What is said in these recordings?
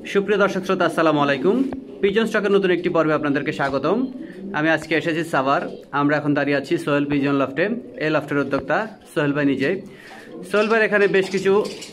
সুপ্রিয় দর্শক শ্রোতা, আসসালামু আলাইকুম। পিজন স্টকের নতুন একটি পর্বে আপনাদেরকে স্বাগতম। আমি আজকে এসেছি সাভার। আমরা এখন দাঁড়িয়ে আছি সোহেল পিজন লফটে। এই লফটের উদ্যোক্তা সোহেল ভাই নিজেই। সোহেল ভাইয়ের এখানে বেশ কিছু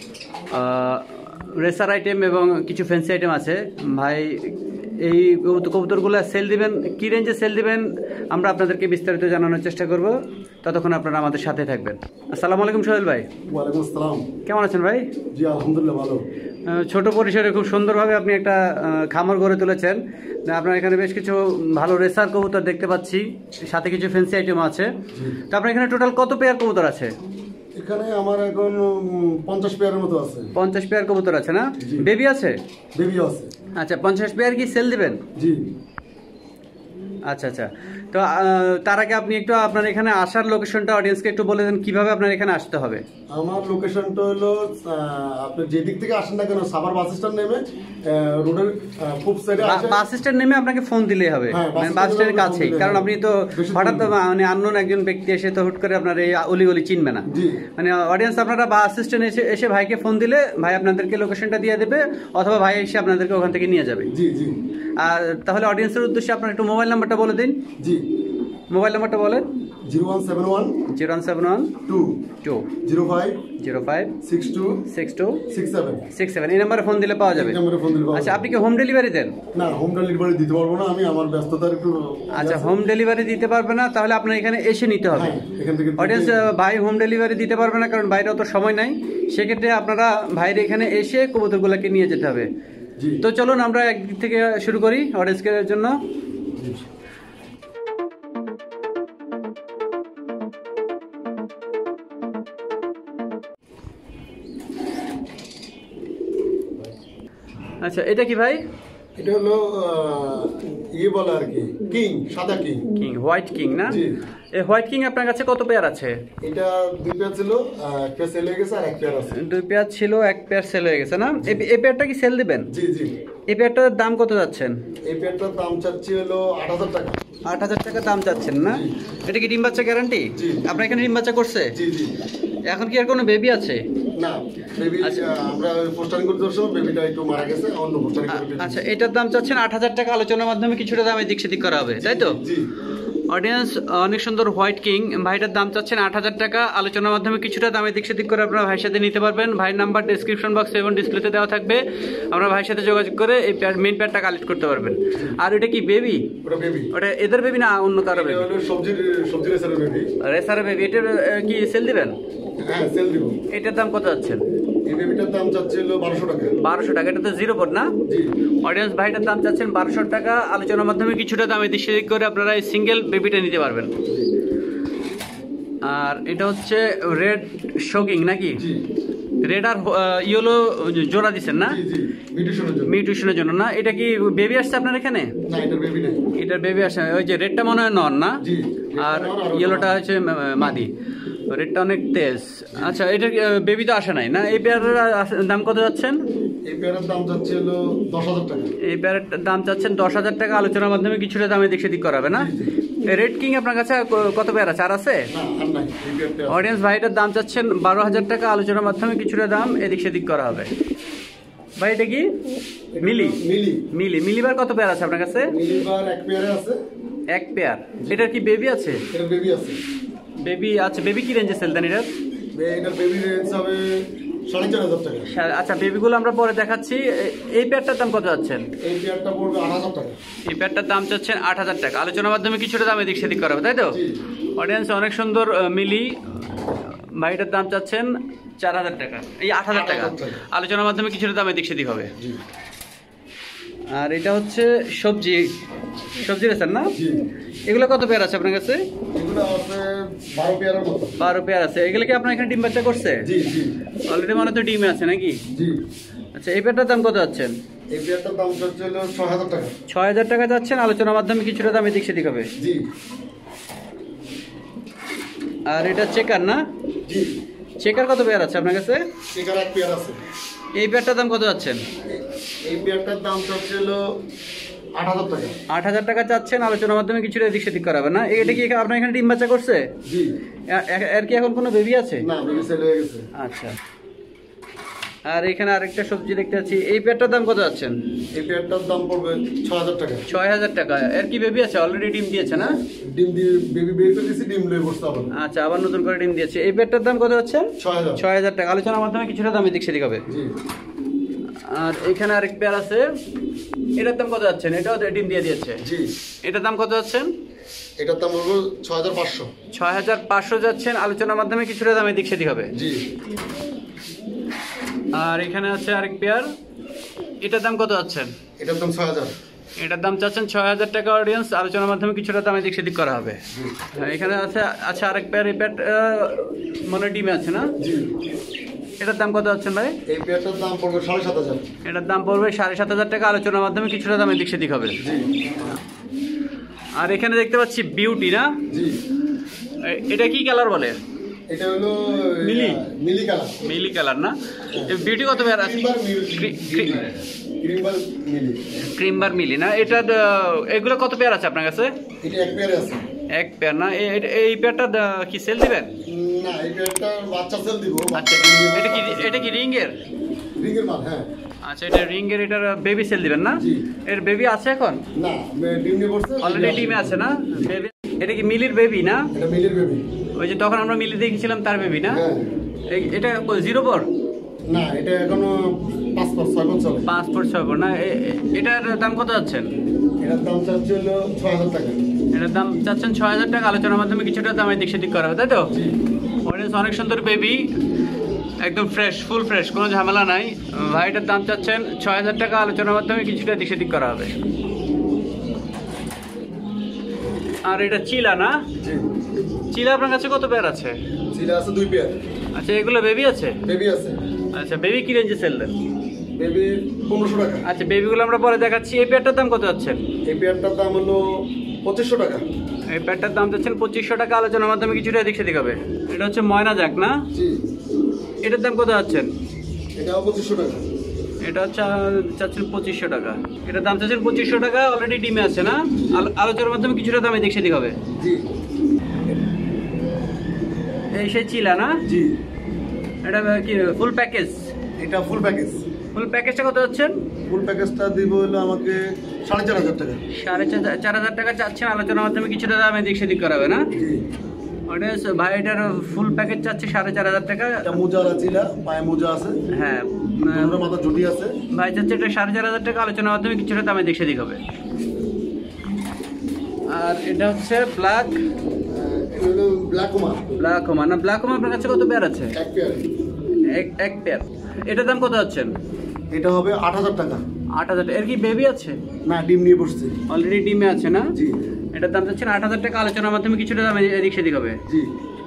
রেসার আইটেম এবং কিছু ফ্যান্সি আইটেম আছে। ভাই এই কবুতরগুলো সেল দিবেন, কী রেঞ্জে সেল দিবেন আমরা আপনাদেরকে বিস্তারিত জানানোর চেষ্টা করব। ততক্ষণ আপনারা আমাদের সাথে থাকবেন। আসসালামু আলাইকুম সোহেল ভাই। ওয়ালাইকুম আসসালাম। কেমন আছেন ভাই? জি আলহামদুলিল্লাহ ভালো। ছোট পরিসরে খুব সুন্দরভাবে আপনি একটা খামার গড়ে তুলেছেন। আপনার এখানে বেশ কিছু ভালো রেসার কবুতর দেখতে পাচ্ছি, সাথে কিছু ফ্যান্সি আইটেম আছে। তো আপনার এখানে টোটাল কত পেয়ার কবুতর আছে? এখানে আমার এখন 50 পেয়ারের মতো আছে। 50 পেয়ার কবুতর আছে না? বেবি আছে? বেবিও আছে। আচ্ছা, 50 পেয়ার কি সেল দিবেন? জি। আচ্ছা আচ্ছা, তো তার আগে আপনি একটু আপনার এখানে আসার লোকেশনটা অডিয়েন্সকে একটু বলে দেন, কিভাবে আপনার এখানে আসতে হবে। আমার লোকেশনটা হলো আপনি যে দিক থেকে আসেন না কেন, সাভার বাস স্ট্যান্ড নেমে রোডের খুব সাইডে আসে। বাস স্ট্যান্ড নেমে আপনাকে ফোন দিলেই হবে, মানে বাস স্ট্যান্ডের কাছেই। কারণ আপনি তো হঠাৎ মানে আননোন একজন ব্যক্তি এসে তো হুট করে আপনার এই অলি চিনবে না। মানে অডিয়েন্স আপনারা বাস স্ট্যান্ডে এসে ভাইকে ফোন দিলে ভাই আপনাদেরকে লোকেশনটা দিয়ে দেবে, অথবা ভাই এসে আপনাদেরকে ওখান থেকে নিয়ে যাবে। জি জি। আর তাহলে অডিয়েন্সের উদ্দেশ্যে আপনার একটু মোবাইল নাম্বারটা বলে দিন। জি, মোবাইল নাম্বারটা বলেন। 0171 0171 2 05 62 67 এই নাম্বারে ফোন দিলে পাওয়া যাবে। আচ্ছা, আপনি কি হোম ডেলিভারি দেন? না, হোম ডেলিভারি দিতে পারবো না, আমি আমার ব্যস্ততার একটু। আচ্ছা, হোম ডেলিভারি দিতে পারবে না, তাহলে আপনার এখানে এসে নিতে হবে। অডিয়েন্স, ভাই হোম ডেলিভারি দিতে পারবে না কারণ বাইরে অত সময় নাই। সেক্ষেত্রে আপনারা ভাইয়ের এখানে এসে কবুতরগুলোকে নিয়ে যেতে হবে। তো চলুন আমরা একদিক থেকে শুরু করি অডিয়েন্সের জন্য। আচ্ছা, এটা কি ভাই? এটা হলো বলে আর কি, কিং, সাদা কিং। কিং, হোয়াইট কিং না? এই হোয়াইট কিং আপনার কাছে কত পেয়ার আছে? এটা 2 পেয়ার ছিল, এক পেয়ার সেল হয়ে গেছে আর 1 পেয়ার আছে। 2 পেয়ার ছিল, 1 পেয়ার সেল হয়ে গেছে না? এই পেয়ারটা কি সেল দিবেন? জি জি। এই পেয়ারটার দাম কত যাচ্ছেন? এই পেয়ারটার দাম চাচ্ছি হলো 8000 টাকা। 8000 টাকা দাম চাচ্ছেন না? এটা কি ডিম বাচ্চা গ্যারান্টি? জি। আপনার এখানে ডিম বাচ্চা করছে? জি জি। এখন কি আর কোনো বেবি আছে? না, বেবি আমরা পোস্টারিং করতে যাচ্ছি, বেবিটা একটু মারা গেছে, অন্য পোস্টারিং করে। আচ্ছা, এটার দাম চাচ্ছেন 8000 টাকা, আলোচনার মাধ্যমে কিছুটা দাম এদিক সেদিক করা হবে, তাই তো? জি। অডিয়েন্স, অনেক সুন্দর হোয়াইট কিং ভাইটার দাম চাচ্ছেন 8000 টাকা, আলোচনার মাধ্যমে কিছুটা দামে দিক সেদিক করে আপনারা ভাইয়ের সাথে নিতে পারবেন। ভাইয়ের নাম্বার ডিসক্রিপশন বক্সে এবং ডিসপ্লেতে দেওয়া থাকবে, আমরা ভাইয়ের সাথে যোগাযোগ করে এই মেইন প্যাডটা কালেক্ট করতে পারবেন। আর এটা কি বেবি? ওটা বেবি। ওটা এদের বেবি না অন্য কারো বেবি? এটা হলো সবজি রেসারের বেবি। রেসারের বেবি। এটা কি সেল দিবেন? হ্যাঁ, সেল দিব। এটার দাম কত যাচ্ছেন? এই বেবিটার দাম চাচ্ছি হলো 1200 টাকা। 1200 টাকা। এটা তো জিরো পট না? জি। অডিয়েন্স, ভাইটার দাম চাচ্ছেন 1200 টাকা, আলোচনার মাধ্যমে কিছুটা দামে দিক সেদিক করে আপনারা এই সিঙ্গেল বেবিটা নিতে পারবেন। আর এটা হচ্ছে রেড শোকিং নাকি? রেড আর ইয়েলো জোড়া দিচ্ছেন না? মিউটেশনের জন্য না? এটা কি বেবি আসছে আপনার এখানে? না, এটার বেবি নাই। এটার বেবি আসে। ওই যে রেডটা মনে হয় নর না? আর ইয়েলোটা হচ্ছে মাদি। রেডটা অনেক তেজ। আচ্ছা, এটা বেবি তো আসে নাই না? এই পেয়ারের দাম কত যাচ্ছেন? এই পেয়ারের দাম যাচ্ছে হলো 10000 টাকা। এই পেয়ারের দাম চাচ্ছেন 10000 টাকা, আলোচনার মাধ্যমে কিছুটা দামে দিক সেদিক করাবে না? রেড কিং আপনার কাছে কত পেয়ার আছে? আর আছে? অডিয়েন্স, ভাইটার দাম চাচ্ছেন 12000 টাকা, আলোচনার মাধ্যমে কিছুটা দাম এদিক সেদিক করা হবে। ভাই এটা কি? মিলিবার কত পেয়ার আছে আপনার কাছে? মিলিবার 1 পেয়ারে আছে। 1 পেয়ার। এটার কি বেবি আছে? এটার বেবি আছে। বেবি আছে। বেবি কি রেঞ্জে সেল দেন এটার? এটার বেবি রেঞ্জ হবে 4500 টাকা। আচ্ছা, বেবিগুলো আমরা পরে দেখাচ্ছি। এই পেয়ারটার দাম কত যাচ্ছেন? এই পেয়ারটা পড়বে 8000 টাকা। এই পেয়ারটার দাম চাচ্ছেন 8000 টাকা, আলোচনার মাধ্যমে কিছুটা দাম এদিক সেদিক করা হবে, তাই তো? অডিয়েন্স, অনেক সুন্দর মিলি ভাইটার দাম চাচ্ছেন 4000 টাকা, এই 8000 টাকা, আলোচনার মাধ্যমে কিছুটা দাম এদিক সেদিক হবে। আর এটা হচ্ছে সবজি রেসার না? এগুলো কত পেয়ার আছে আপনার কাছে? এগুলো আছে 12 পেয়ারের মতো। 12 পেয়ার আছে। এগুলো কি আপনার এখানে ডিম বাচ্চা করছে? জি জি। অলরেডি মানে তো ডিমে আছে নাকি? জি। আচ্ছা, এই পেয়ারটার দাম কত যাচ্ছেন? এই পেয়ারটার দাম হচ্ছে 6000 টাকা। 6000 টাকা যাচ্ছেন, আলোচনার মাধ্যমে কিছুটা দাম এদিক সেদিক হবে। জি। আর এটা চেকার না? জি। চেকার কত পেয়ার আছে আপনার কাছে? চেকার 1 পেয়ার আছে। এই পেয়ারটার দাম কত যাচ্ছেন? এই পেয়ারটার দাম হচ্ছে 8000 টাকা। 8000 টাকা চাচ্ছেন, আলোচনার মাধ্যমে কিছুটা এদিক সেদিক করাবে না? এটা কি আপনার এখানে ডিম বাচ্চা করছে? জি। এর কি এখন কোনো বেবি আছে? না, বেবি সেল হয়ে গেছে। আচ্ছা, আর এখানে আরেকটা সবজি দেখতে পাচ্ছি, এই পেয়ারটার দাম কত যাচ্ছেন? এই পেয়ারটার দাম পড়বে 6000 টাকা। 6000 টাকা। এর কি বেবি আছে? অলরেডি ডিম দিয়েছে না? ডিম দিয়ে বেবি বের করে দিয়েছি, ডিম লয়ে বসতে হবে। আচ্ছা, আবার নতুন করে ডিম দিয়েছে। এই পেয়ারটার দাম কত যাচ্ছে? 6000 টাকা। আলোচনার মাধ্যমে কিছুটা দাম এদিক সেদিক হবে। জি। আর এখানে আরেক পেয়ার আছে, এটার দাম কত যাচ্ছেন? এটাও ডিম দিয়ে দিয়েছে। জি। এটার দাম কত যাচ্ছেন? এটার দাম হলো 6500। 6500 যাচ্ছেন। আলোচনার মাধ্যমে কিছুটা দাম এদিক সেদিক হবে। জি। আর এখানে আছে আরেক পেয়ার, এটার দাম কত যাচ্ছেন? এটার দাম 6000। এটার দাম চাচ্ছেন 6000 টাকা। অডিয়েন্স, আলোচনার মাধ্যমে কিছুটা দাম এদিক সেদিক করা হবে। এখানে আছে আচ্ছা আরেক পেয়ার, এই পেয়ার মানে ডিমে আছে না? জি। এটার দাম কত যাচ্ছেন ভাই? এই পেয়ারটার দাম পড়বে 7500। এটার দাম পড়বে 7500 টাকা। আলোচনার মাধ্যমে কিছুটা দাম এদিক সেদিক হবে। জি। আর এখানে দেখতে পাচ্ছি বিউটি না? জি। এটা কি কালার বলে? এটা হলো মিলি। মিলি কালার। মিলি কালার না? বিউটি কত পেয়ার আছে? ক্রিমবার মিলি। ক্রিমবার মিলি না? এটা এগুলো কত পেয়ার আছে আপনার কাছে? এটা এক পেয়ার আছে। এক পেয়ার না? এই পেয়ারটা কি সেল দিবেন? না, এই পেয়ারটা বাচ্চা সেল দিব। আচ্ছা, এটা কি রিং এর? রিং এর মাল, হ্যাঁ। আচ্ছা, এটা রিং এর, এটার বেবি সেল দিবেন না? জি। এর বেবি আছে এখন? না, ডিম নিয়ে বসছে। অলরেডি ডিমে আছে না? বেবি। এটা কি মিলির বেবি না? এটা মিলির বেবি। ওই যে তখন আমরা মিলি দেখেছিলাম তার বেবি না? হ্যাঁ। এটা 0 পর? না, এটা এখনো 5 পর 6 পর চলে। 5 পর 6 পর না? এটার দাম কত যাচ্ছেন? এটার দাম চাচ্ছে হলো 6000 টাকা। এটার দাম চাচ্ছেন 6000 টাকা। আলোচনার মাধ্যমে কিছুটা দাম এদিক সেদিক করা হবে, তাই তো? অডিয়েন্স, অনেক সুন্দর বেবি, একদম ফ্রেশ, ফুল ফ্রেশ, কোনো ঝামেলা নাই। ভাইটার দাম চাচ্ছেন 6000 টাকা। আলোচনার মাধ্যমে কিছুটা এদিক সেদিক করা হবে। আর এটা চিলা না? জি। চিলা আপনার কাছে কত পেয়ার আছে? চিলা আছে 2 পেয়ার। আচ্ছা, এগুলো বেবি আছে? বেবি আছে। আচ্ছা, বেবি কি রেঞ্জে সেল দেন? বেবি 1500 টাকা। আচ্ছা, বেবিগুলো আমরা পরে দেখাচ্ছি। এই পেয়ারটার দাম কত যাচ্ছে? এই পেয়ারটার দাম হলো 2500 টাকা। এই পেয়ারটার দাম যাচ্ছেন 2500 টাকা। আলোচনার মাধ্যমে কিছুটা এদিক সেদিক হবে। এটা হচ্ছে ময়না জাক না? জি। এটার দাম কত যাচ্ছেন? এটাও 2500 টাকা। এটা হচ্ছে চাচ্ছেন 2500 টাকা। এটার দাম চাচ্ছেন 2500 টাকা। অলরেডি ডিমে আছে না? আলোচনার মাধ্যমে কিছুটা দাম এদিক সেদিক হবে। জি। এই সেই চিলা না? জি। এটা কি ফুল প্যাকেজ? এটা ফুল প্যাকেজ। ফুল প্যাকেজটা কত যাচ্ছেন? ফুল প্যাকেজটা দিব হলো আমাকে 4500 টাকা। 4500 টাকা চাচ্ছেন। আলোচনার মাধ্যমে কিছুটা দাম এদিক সেদিক করা হবে না? জি। অডিয়েন্স, ভাই এটার ফুল প্যাকেজ চাচ্ছে 4500 টাকা। এটা মোজা চিলা, পায়ে মোজা আছে। হ্যাঁ, দুটোর মাথা জুটি আছে। ভাই চাচ্ছে এটা 4500 টাকা। আলোচনার মাধ্যমে কিছুটা দামে এদিক সেদিক হবে। আর এটা হচ্ছে ব্ল্যাক। এটা হলো ব্ল্যাক ওমা। ব্ল্যাক হোমা না? ব্ল্যাক হোমা আপনার কাছে কত পেয়ার আছে? এক পেয়ার। এক পেয়ার। এটার দাম কত যাচ্ছেন? এটা হবে 8000 টাকা। 8000 টাকা। এর কি বেবি আছে? না, ডিম নিয়ে বসছে। অলরেডি ডিমে আছে না? জি। এটার দাম চাচ্ছেন 8000 টাকা। আলোচনার মাধ্যমে কিছুটা দাম এদিক সেদিক হবে। জি।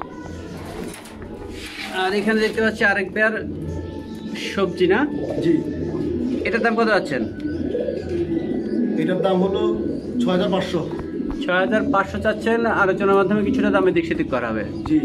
আর এখানে দেখতে পাচ্ছি আরেক পেয়ার সবজি না? জি। এটার দাম কত যাচ্ছেন? এটার দাম হলো 6500। 6500 চাচ্ছেন। আলোচনার মাধ্যমে কিছুটা দাম এদিক সেদিক করা হবে। জি।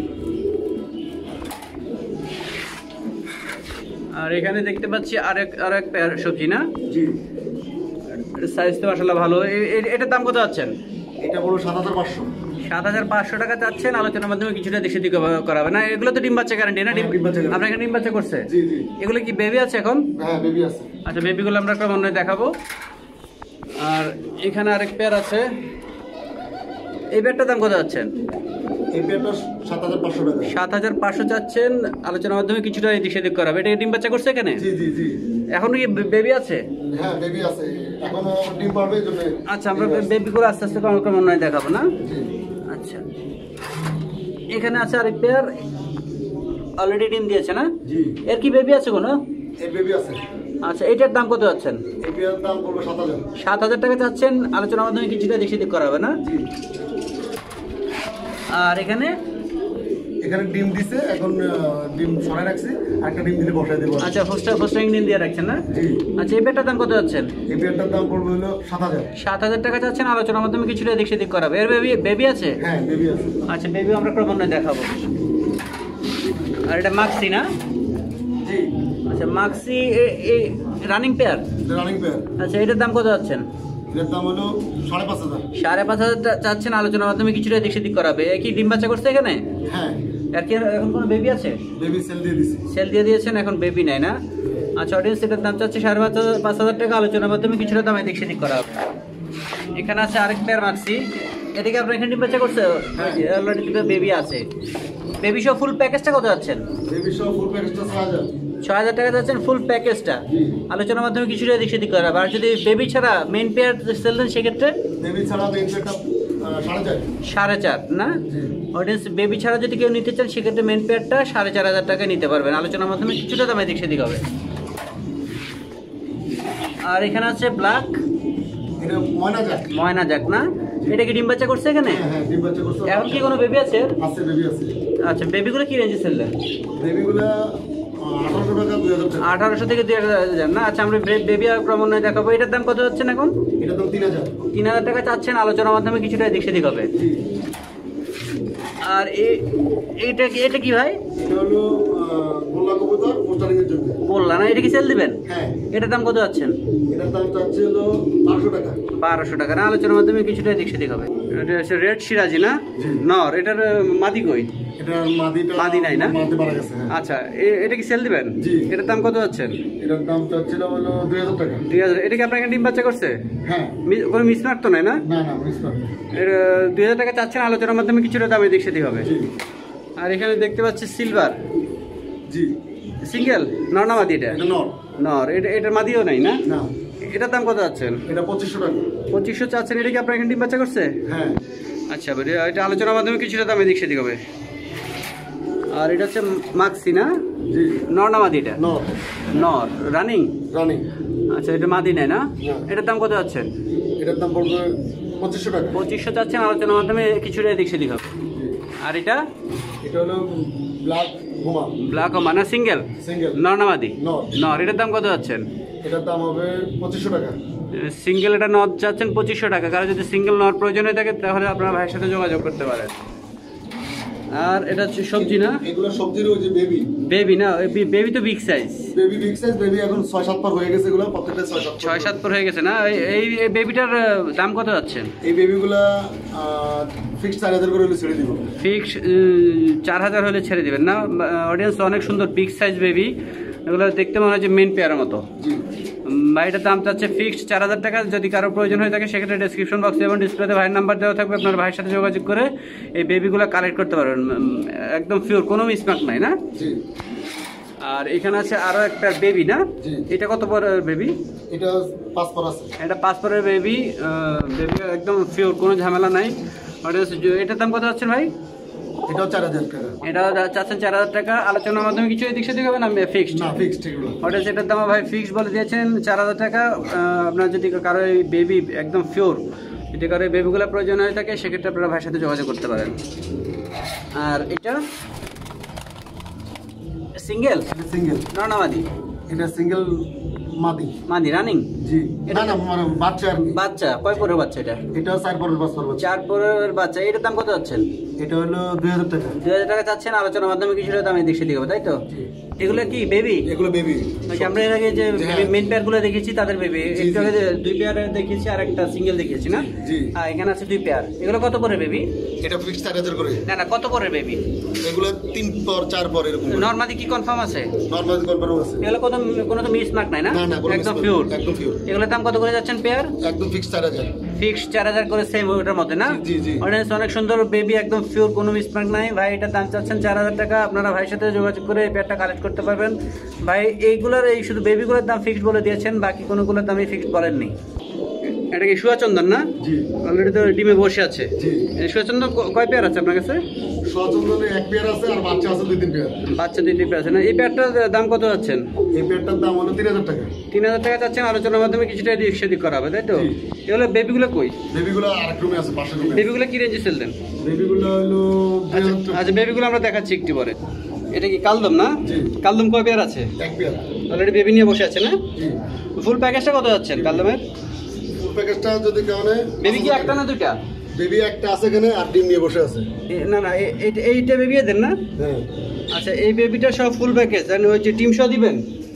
আর এখানে দেখতে পাচ্ছি আরেক পেয়ার সবজি না? জি। সাইজ তো আসলে ভালো। এটার দাম কত যাচ্ছেন? এটা হলো 7500। 7500 টাকা চাচ্ছেন। আলোচনার মাধ্যমে কিছুটা এদিক সেদিক করা হবে না? এগুলো তো ডিম বাচ্চা গ্যারান্টি না? হ্যাঁ, ডিম বাচ্চা guarantee। আপনার এখানে ডিম বাচ্চা করছে? জি জি। এগুলো কি বেবি আছে এখন? হ্যাঁ, বেবি আছে। আচ্ছা, বেবিগুলো আমরা ক্রমান্বয়ে দেখাবো। আর এখানে আরেক পেয়ার আছে। এই পেয়ারটার দাম কত যাচ্ছেন? এই পেয়ারটা 7500 টাকা। 7500 চাচ্ছেন। আলোচনার মাধ্যমে কিছুটা এদিক সেদিক করা হবে। এটা ডিম বাচ্চা করছে এখানে? জি জি জি। এখন কি বেবি আছে? হ্যাঁ, বেবি আছে। এখনো ডিম পারবে এই জন্য। আচ্ছা, আমরা বেবিগুলো আস্তে আস্তে ক্রমান্বয়ে দেখাবো না? জি। আচ্ছা, এখানে আছে আরেক পেয়ার, অলরেডি ডিম দিয়েছে না? জি। এর কি বেবি আছে কোনো? এই বেবি আছে। আচ্ছা, এটার দাম কত যাচ্ছেন? এই পেয়ারের দাম পড়বে 7000। 7000 টাকা চাচ্ছেন। আলোচনার মাধ্যমে কিছুটা এদিক সেদিক করা হবে না? জি। আর এখানে ডিম দিছে, এখন ডিম সরাই রাখছি, একটা ডিম দিলে বসাই দেবো। আচ্ছা, ফার্স্ট ডিম দিয়ে রাখছেন না? জি। আচ্ছা, এই পেয়ারটার দাম কত যাচ্ছেন? এই পেয়ারটার দাম পড়বে হলো 7000। 7000 টাকা চাচ্ছেন। আলোচনার মাধ্যমে কিছুটা এদিক সেদিক করা হবে। এর বেবি আছে? হ্যাঁ, বেবি আছে। আচ্ছা, বেবি আমরা ক্রমান্বয়ে দেখাবো। আর এটা মাক্সি না? জি। আচ্ছা, maxi running pair. Running pair. আচ্ছা, এটার দাম কত যাচ্ছেন? এর দাম হলো 5500। 5500 চাচ্ছেন। আলোচনার মাধ্যমে কিছুটা এদিক সেদিক করা হবে। কি ডিম বাচ্চা করছে এখানে? হ্যাঁ। আর কি এখন কোনো বেবি আছে? বেবি সেল দিয়ে দিছি। সেল দিয়ে দিয়েছেন, এখন বেবি নাই না? আচ্ছা অডিয়েন্স, এটার দাম চাচ্ছে 5,500 টাকা, আলোচনার মাধ্যমে কিছুটা দাম এদিক সেদিক করা হবে। এখানে আছে আরেক পেয়ার মাক্সি, এটাকে আপনার এখানে ডিম বাচ্চা করছে? অলরেডি দুটো বেবি আছে। বেবি সহ ফুল প্যাকেজটা কত যাচ্ছেন? বেবি সহ ফুল প্যাকেজটা 6,000। 6,000 টাকা যাচ্ছেন ফুল প্যাকেজটা, আলোচনার মাধ্যমে কিছুটা এদিক সেদিক করা হবে। আর যদি বেবি ছাড়া মেইন পেয়ার সেল দেন সেক্ষেত্রে? বেবি ছাড়া মেইন পেয়ারটা 4,500। 4,500 না? অডিয়েন্স, বেবি ছাড়া যদি কেউ নিতে চান সেক্ষেত্রে মেইন পেয়ারটা 4,500 টাকায় নিতে পারবেন, আলোচনার মাধ্যমে কিছুটা দাম এদিক সেদিক হবে। আর এখানে আছে ব্ল্যাক এটা ময়না জ্যাক না? এটা কি ডিম বাচ্চা করছে এখানে? হ্যাঁ ডিম বাচ্চা করছে। এখন কি কোনো বেবি আছে? আছে, বেবি আছে। আচ্ছা, বেবিগুলো কি রেঞ্জে সেল দেন? বেবিগুলো 1,800 টাকা 2,000 টাকা। 1,800 থেকে 2,000 না? আচ্ছা, আমরা বেবি আর ক্রমান্বয়ে দেখাবো। এটার দাম কত যাচ্ছেন এখন? এটা তো 3,000। 3,000 টাকা চাচ্ছেন, আলোচনার মাধ্যমে কিছুটা এদিক সেদিক হবে। আর এটা কি ভাই? এটা হলো গোল্লা কবুতর পোস্টারিং এর জন্য। বললা না, এটা কি সেল দিবেন? হ্যাঁ। এটার দাম কত যাচ্ছেন? এটার দাম চাচ্ছে হলো 1200 টাকা। 1200 টাকা না? আলোচনার মাধ্যমে কিছুটা এদিক সেদিক হবে। এটা হচ্ছে রেড সিরাজি না? নর। এটার মাদি কই? এটার মাদি নাই না? মাদি মারা গেছে। হ্যাঁ। আচ্ছা, এটা কি সেল দিবেন? জি। এটার দাম কত যাচ্ছেন? এটার দাম চাচ্ছিল হলো 2,000 টাকা। 2,000। এটা কি আপনার এখানে ডিম বাচ্চা করছে? হ্যাঁ। কোনো মিসমার্ক তো নাই না? না না, মিস না। এর 2,000 টাকা চাচ্ছেন, আলোচনার মাধ্যমে কিছুটা দাম এদিক সেদিক হবে। জি আর এখানে দেখতে পাচ্ছি সিলভার জি। সিঙ্গেল, নর না মাদি? এটা এটা নর। নর। এটার মাদিও নাই না? না। এটার দাম কত যাচ্ছেন? এটা 2,500 টাকা। 2,500 চাচ্ছেন। এটা কি আপনার এখানে ডিম বাচ্চা করছে? হ্যাঁ। আচ্ছা, এটা আলোচনার মাধ্যমে কিছুটা দাম এদিক সেদিক হবে। আর এটা হচ্ছে মাক্সি না? জি। নর না মাদি? এটা নর। নর। রানিং? রানিং। আচ্ছা, এটা মাদি নাই না? না। এটার দাম কত যাচ্ছেন? এটার দাম পড়বে 2,500 টাকা। 2,500 চাচ্ছেন, আলোচনার মাধ্যমে কিছুটা এদিক সেদিক হবে। আর এটা হলো ব্ল্যাক গোমা। ব্ল্যাক ও মানে সিঙ্গেল? সিঙ্গেল। নর না মাদি? নর। নর। এটার দাম কত যাচ্ছেন? এটার দাম হবে 2,500 টাকা। সিঙ্গেল এটা নর চাচ্ছেন 2,500 টাকা। কারণ যদি সিঙ্গেল নর প্রয়োজন হয়ে থাকে তাহলে আপনার ভাইয়ের সাথে যোগাযোগ করতে পারেন। আর এটা হচ্ছে সবজি না? এগুলো সবজির ওই যে বেবি। বেবি না? বেবি তো big size. Baby big size. Baby এখন 6-7 পর হয়ে গেছে। এগুলো প্রত্যেকটা 6-7 পর হয়ে গেছে না? এই বেবিটার দাম কত যাচ্ছেন? এই বেবিগুলা ফিক্সড 4,000 করে হলে ছেড়ে দিব। ফিক্স 4,000 হলে ছেড়ে দিবেন না? অডিয়েন্স, অনেক সুন্দর বিগ সাইজ বেবি, এগুলো দেখতে মনে হয় যে মেন পেয়ারের মতো। জি। ভাইটার দাম চাচ্ছে ফিক্সড 4,000 টাকা। যদি কারো প্রয়োজন হয়ে থাকে সেক্ষেত্রে ডেসক্রিপশন বক্সে এবং ডিসপ্লেতে ভাইয়ের নাম্বার দেওয়া থাকবে, আপনার ভাইয়ের সাথে যোগাযোগ করে এই বেবিগুলো কালেক্ট করতে পারবেন। একদম পিওর, কোনো মিসমার্ক নাই না? জি। আর এখানে আছে আরো একটা বেবি না? জি। এটা কত বড় বেবি? এটা 5 পর আছে। এটা 5 পরের বেবি। বেবি একদম পিওর, কোনো ঝামেলা নাই। এটার দাম কত যাচ্ছে ভাই? এটাও 4,000 টাকা। এটা চাচ্ছেন 4,000 টাকা, আলোচনার মাধ্যমে কিছু এদিক সেদিক হবে না? ফিক্সড? না, ফিক্সড এগুলো। ওটা যেটার দাম ভাই ফিক্সড বলে দিয়েছেন 4,000 টাকা। আপনার যদি কারো এই বেবি একদম পিওর, যদি কারো এই বেবিগুলো প্রয়োজন হয়ে থাকে সেক্ষেত্রে আপনারা ভাইয়ের সাথে যোগাযোগ করতে পারেন। আর এটা সিঙ্গেল? সিঙ্গেল। না না মাদি? এটা সিঙ্গেল মাদি। মাদি রানিং? জি। না না, মানে বাচ্চা আর কি। বাচ্চা কয় পরের বাচ্চা এটা? এটাও 4 পরের 5 পর বাচ্চা। 4 পরের বাচ্চা। এটার দাম কত যাচ্ছেন? এটা হলো 2,000 টাকা। 2,000 টাকা চাচ্ছেন, আলোচনার মাধ্যমে কিছুটা দাম এদিক সেদিক হবে, তাই তো? এগুলো কি বেবি? এগুলো বেবি। আমরা এর আগে যে মেন পেয়ার গুলো দেখেছি তাদের বেবি, একটু আগে 2 পেয়ার দেখেছি আর একটা সিঙ্গেল দেখেছি না? জি। এখানে আছে 2 পেয়ার। এগুলো কত করে বেবি? এটা ফিক্সড 4,000 করে। না না, কত করে বেবি? এগুলো 3 পর 4 পর এরকম। নরমালি কি কনফার্ম আছে? নরমাল কনফার্ম আছে। এগুলো কোনো তো মিসমার্ক নাই না? না না, কোনো একদম মিস পিওর। একদম পিওর। এগুলোর দাম কত করে যাচ্ছেন পেয়ার? একদম ফিক্সড 4,000। ফিক্স 4,000 করে, সেম ওটার মধ্যে না? জি জি। অনেক সুন্দর বেবি, একদম পিওর, কোনো মিসমার্ক নাই। ভাই এটার দাম চাচ্ছেন 4,000 টাকা। আপনারা ভাইয়ের সাথে যোগাযোগ করে এই পেয়ারটা কালেক্ট করতে পারবেন। ভাই এইগুলোর এই শুধু বেবিগুলোর দাম ফিক্সড বলে দিয়েছেন, বাকি কোনোগুলোর দামই ফিক্সড বলেননি। এটা কি সুয়াচন্দন না? জি। অলরেডি তো ডিমে বসে আছে। জি। এই সুয়াচন্দন কয় পেয়ার আছে আপনার কাছে? সচন্দনে 1 পেয়ার আছে আর বাচ্চা আছে 2-3 পেয়ার। বাচ্চা 2 পেয়ার আছে না? এই পেয়ারটার দাম কত যাচ্ছেন? এই পেয়ারটার দাম হলো 3,000 টাকা। 3,000 টাকা চাচ্ছেন, আলোচনার মাধ্যমে কিছুটা এদিক সেদিক করা হবে, তাই তো? জি। এগুলো বেবিগুলো কই? বেবিগুলো আরেক রুমে আছে, পাশের রুমে। বেবিগুলো কি রেঞ্জে সেল দেন? বেবিগুলো হলো 2,000 টাকা। আচ্ছা, বেবিগুলো আমরা দেখাচ্ছি একটু পরে। এটা কি কালদম না? জি। কালদম কয় পেয়ার আছে? 1 পেয়ার। অলরেডি বেবি নিয়ে বসে আছে না? জি। ফুল প্যাকেজটা কত যাচ্ছেন কালদমের? ফুল প্যাকেজটা যদি কারণে বেবি কি একটা না দুইটা? বেবি একটা আছে এখানে আর ডিম নিয়ে বসে আছে। না না, এইটা বেবি দেন না? হ্যাঁ। আচ্ছা, এই বেবিটা সব ফুল প্যাকেজ, আর ওই যে টিম সহ দিবেন?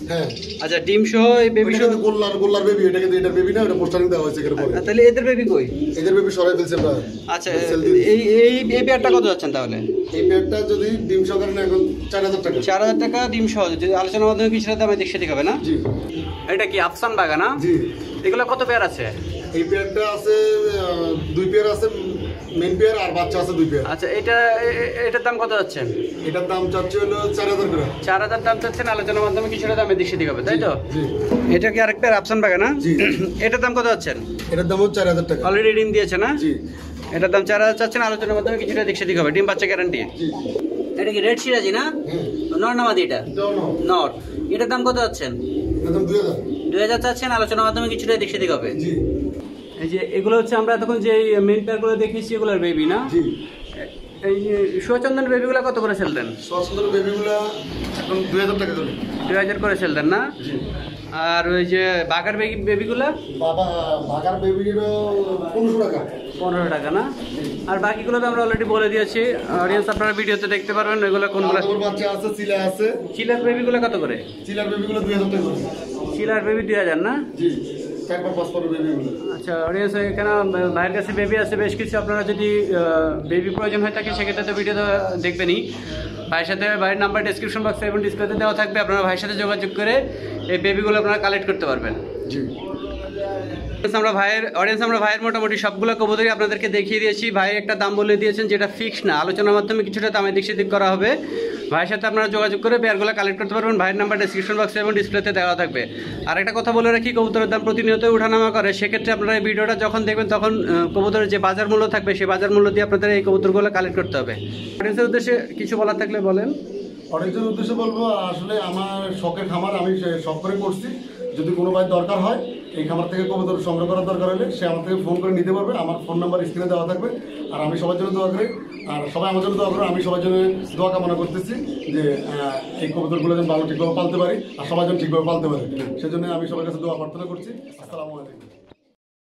হ্যাঁ আচ্ছা ডিম সহ এই বেবি বেবি সহ। গোল্লার বেবি, এটা কিন্তু এটার বেবি না, এটা পোস্টারিং দেওয়া হয়েছে এখানে পরে। তাহলে এদের বেবি কই? এদের বেবি সরাই ফেলছে আমরা। আচ্ছা এই এই এই পেয়ারটা কত যাচ্ছেন তাহলে? এই পেয়ারটা যদি ডিম সহকারে না এখন 4000 টাকা। 4000 টাকা ডিম সহ, যদি আলোচনার মাধ্যমে কিছুটা দামে দিক সেদিক হবে না? জি এটা কি আফসান বাগা না? জি। এগুলো কত পেয়ার আছে? এই পেয়ারটা আছে 2 পেয়ার আছে, মেন পেয়ার আর বাচ্চা আছে 2 পেয়ার। আচ্ছা এটার দাম কত যাচ্ছেন? এটার দাম চাচ্ছে হলো 4000 করে। 4000 দাম চাচ্ছেন, আলোচনার মাধ্যমে কিছুটা দামে দিক সেদিক হবে, তাই তো? জি এটা কি আরেক পেয়ার আফসান বাগা না? জি। এটার দাম কত যাচ্ছেন? এটার দাম হচ্ছে 4000 টাকা। অলরেডি ডিম দিয়েছে না? জি এটার দাম 4000 চাচ্ছেন, আলোচনার মাধ্যমে কিছুটা দিক সেদিক হবে, ডিম বাচ্চা গ্যারান্টি। জি। এটা কি রেড সিরাজি না? নর নামাদি এটা? এটাও নাও। নর। এটার দাম কত যাচ্ছেন? এটার দাম 2000। 2000 চাচ্ছেন, আলোচনার মাধ্যমে কিছুটা দিক সেদিক হবে। জি এই যে এগুলো হচ্ছে আমরা তখন যে মেন পেয়ারগুলো দেখিয়েছি এগুলোর বেবি না? জি। এই সুচন্দন বেবিগুলো কত করে সেল দেন? সসন্দর বেবিগুলা এখন 2000 টাকা করে। 2000 করে সেল দেন না? জি। আর ওই যে বাগার বেবিগুলো বাবা বাগার বেবিরও 1500 টাকা। 15 টাকা না? আর বাকিগুলো তো আমরা অলরেডি বলে দিয়েছি, অডিয়েন্স আপনারা ভিডিওতে দেখতে পারবেন ওইগুলো কোনগুলো। তারপর বাচ্চা আছে, চিলা আছে। চিলার বেবিগুলো কত করে? চিলার বেবিগুলো 2000 টাকা করে। চিলার বেবি 2000 না? জি 4-5 পর বেবিগুলো। আচ্ছা অডিয়েন্স, এখানে ভাইয়ের কাছে বেবি আছে বেশ কিছু, আপনারা যদি বেবি প্রয়োজন হয় থাকে সেক্ষেত্রে তো ভিডিও দেখবেনই। ভাইয়ের সাথে ভাইয়ের নাম্বার ডেসক্রিপশন বক্সে এবং ডিসপ্লেতে দেওয়া থাকবে, আপনারা ভাইয়ের সাথে যোগাযোগ করে এই বেবিগুলো আপনারা কালেক্ট করতে পারবেন। জি। আমরা ভাইয়ের মোটামুটি সবগুলো কবুতরই আপনাদেরকে দেখিয়ে দিয়েছি। ভাই একটা দাম বলে দিয়েছেন যেটা ফিক্স না, আলোচনার মাধ্যমে কিছুটা দামে দিক সেদিক করা হবে। ভাইয়ের সাথে আপনারা যোগাযোগ করে পেয়ারগুলো কালেক্ট করতে পারবেন, ভাইয়ের নাম্বার ডেসক্রিপশন বক্সে এবং ডিসপ্লেতে দেওয়া থাকবে। আর একটা কথা বলে রাখি, কবুতরের দাম প্রতিনিয়ত ওঠানামা করে, সেক্ষেত্রে আপনারা এই ভিডিওটা যখন দেখবেন তখন কবুতরের যে বাজার মূল্য থাকবে সেই বাজার মূল্য দিয়ে আপনাদের এই কবুতরগুলো কালেক্ট করতে হবে। অডিয়েন্সের উদ্দেশ্যে কিছু বলার থাকলে বলেন। অনেকজন উদ্দেশ্যে বলবো, আসলে আমার শখের খামার, আমি শখ করে করছি। যদি কোনো ভাই দরকার হয় এই খামার থেকে কবুতর সংগ্রহ করার দরকার হলে সে আমার থেকে ফোন করে নিতে পারবে। আমার ফোন নাম্বার স্ক্রিনে দেওয়া থাকবে। আর আমি সবার জন্য দোয়া করি, আর সবাই আমার জন্য দোয়া করে। আমি সবার জন্য দোয়া কামনা করতেছি যে এই কবুতরগুলো যেন ভালো ঠিকভাবে পালতে পারি আর সবার জন্য ঠিকভাবে পালতে পারি। সেজন্য আমি সবার কাছে দোয়া প্রার্থনা করছি। আসসালামু আলাইকুম।